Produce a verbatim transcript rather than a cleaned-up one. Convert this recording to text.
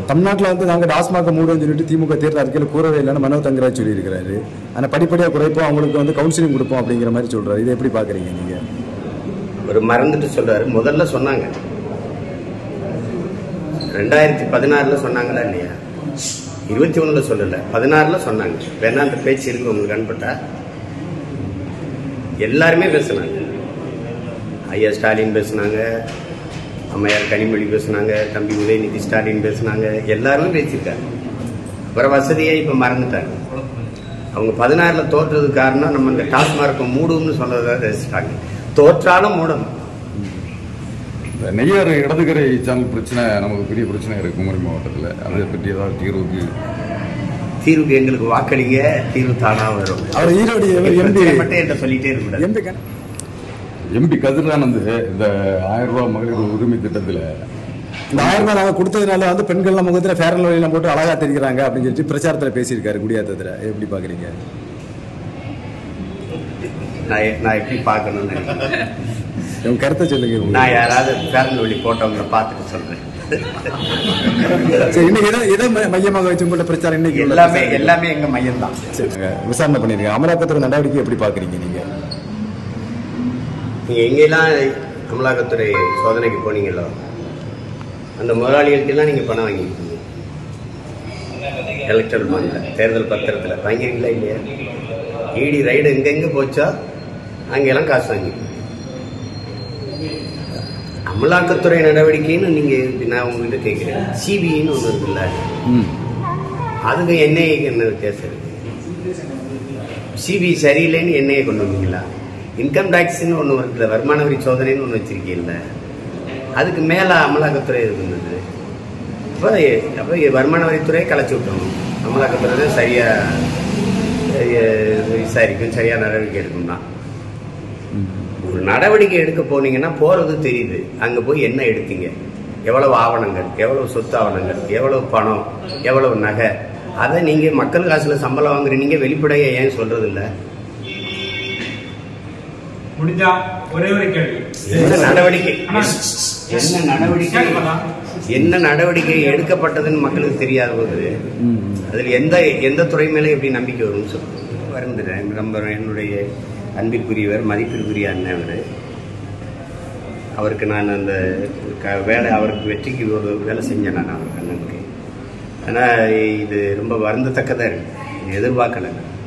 தமிழ்நாட்டில் வந்து நாங்கள் டாஸ்மாக மூடுன்னு சொல்லிட்டு திமுக தேர்தல் அறிக்கையில் கூறவே இல்லைன்னு மனோ தங்கராஜ் சொல்லியிருக்கிறாரு. ஆனால் படிப்படியாக குறைப்போம், அவங்களுக்கு வந்து கவுன்சிலிங் கொடுப்போம் அப்படிங்கிற மாதிரி சொல்கிறாரு. இதை எப்படி பார்க்குறீங்க நீங்கள்? ஒரு மறந்துட்டு சொல்றாரு. முதல்ல சொன்னாங்க ரெண்டாயிரத்தி பதினாறுல சொன்னாங்களா இல்லையா? இருபத்தி ஒண்ணுல சொல்லல, பதினாறுல சொன்னாங்க. வேணா அந்த பேச்சு இருக்கு உங்களுக்கு அனுப்பிட்டா. எல்லாருமே பேசினாங்க. ஐயா ஸ்டாலின் பேசினாங்க, அம்மையார் கனிமொழி பேசினாங்க, தம்பி உதயநிதி ஸ்டாலின் பேசினாங்க, எல்லாருமே பேசியிருக்காங்க. அப்புறம் வசதியை இப்ப மறந்துட்டாங்க. அவங்க பதினாறுல தோற்றதுக்கு காரணம் நம்ம இந்த டாஸ்மார்க்க மூடும்னு சொன்னதை ரசிச்சிட்டாங்க. தோற்றாலும் மூடணும். நெய்யாறு இடதுகரை சேனல் பிரச்சனை நமக்கு பெரிய பிரச்சனை இருக்கு குமரி மாவட்டத்தில். அதை பற்றி ஏதாவது தீர்வுக்கு தீர்வுக்கு எங்களுக்கு வாக்களிங்க, தீர்வு தானா வரும். அவர் ஈரோடு எம்பி மட்டும் என்ன சொல்லிட்டே இருக்க. எம்பி கதிரானந்த் இந்த ஆயிரம் ரூபாய் மகளிர் உரிமை திட்டத்தில் இந்த ஆயிரம் ரூபாய் நாங்கள் கொடுத்ததுனால வந்து பெண்கள் முகத்தில் ஃபேர் அண்ட் லவ்லிலாம் போட்டு அழகா தெரிகிறாங்க அப்படின்னு சொல்லிட்டு பிரச்சாரத்தில் பேசியிருக்காரு குடியாத்தத்தில். எப்படி பார்க்குறீங்க? நான் நான் எப்படி பார்க்கணும்னு நினைக்கிறேன். உங்க கருத்தை சொல்லுங்க. நான் யாராவது ஃபேர் அண்ட் லவ்லி போட்டவங்களை பார்த்துட்டு சொல்றேன். இன்னைக்கு எதை எதை மையமாக வச்சு உங்கள்ட்ட பிரச்சாரம்? இன்னைக்கு எல்லாமே எல்லாமே எங்க மையம் தான். விசாரணை பண்ணிருக்கீங்க. அமலாக்கத்துறை நடவடிக்கை எப்படி பாக்குறீங்க நீங்க? நீங்க எங்கெல்லாம் அமலாக்கத்துறை சோதனைக்கு போனீங்களோ அந்த முதலாளிகள்ட்டெல்லாம் நீங்க பணம் வாங்கிருக்கீங்க. எலக்ட்ரல் பாண்ட்ல, தேர்தல் பத்திரத்துல வாங்கிருக்கீங்களா இல்லையா? இடி ரைடு எங்கெங்க போச்சோ அங்கெல்லாம் காசு வாங்கிருக்கீங்க. அமலாக்கத்துறை நடவடிக்கைன்னு நீங்க நான் உங்ககிட்ட கேட்கிறேன். சிபிஐன்னு ஒண்ணு இருக்குல்ல, அதுக்கு என்ஐஏக்கு என்ன வித்தியாசம் இருக்கு? சிபிஐ சரியில்லைன்னு என்ஐஏ கொண்டு வந்தீங்களா? இன்கம் டாக்ஸ்ன்னு ஒண்ணு இருக்குல்ல, வருமான வரி சோதனைன்னு ஒண்ணு வச்சிருக்கீங்கல்ல, அதுக்கு மேல அமலாக்கத்துறை இருந்தது. அப்ப அப்ப வருமான வரித்துறையை கலைச்சு விட்டணும். அமலாக்கத்துறை சரியா விசாரிக்கும், சரியா நடவடிக்கை எடுக்கும் தான். ஒரு நடவடிக்கை எடுக்க போனீங்கன்னா போறது தெரியுது. அங்க போய் என்ன எடுத்தீங்க, எவ்வளவு ஆவணங்கள், எவ்வளவு சொத்து ஆவணங்கள், எவ்வளவு பணம், எவ்வளவு நகை, அதை நீங்க மக்கள் காசுல சம்பளம் வாங்குறீங்க. வெளிப்படையா ஏன் சொல்றது இல்ல? முடிஞ்சா ஒரே ஒரு கேள்வி. என்ன நடவடிக்கை என்ன நடவடிக்கை என்ன நடவடிக்கை எடுக்கப்பட்டதுன்னு மக்களுக்கு தெரியாத போது அதுல எந்த எந்த துறை மேல எப்படி நம்பிக்கை வரும்னு சொல்லுங்க. வருந்துறேன். ரொம்ப என்னுடைய அன்பிற்குரியவர், மதிப்பிற்குரிய அண்ணன். அவருக்கு நான் அந்த வேலை, அவருக்கு வெற்றிக்கு ஒரு வேலை செஞ்சேன் நான் அவருக்கு அண்ணனுக்கு. ஆனால் இது ரொம்ப வருந்தத்தக்கதாக இருக்கு. எதிர்பார்க்கல.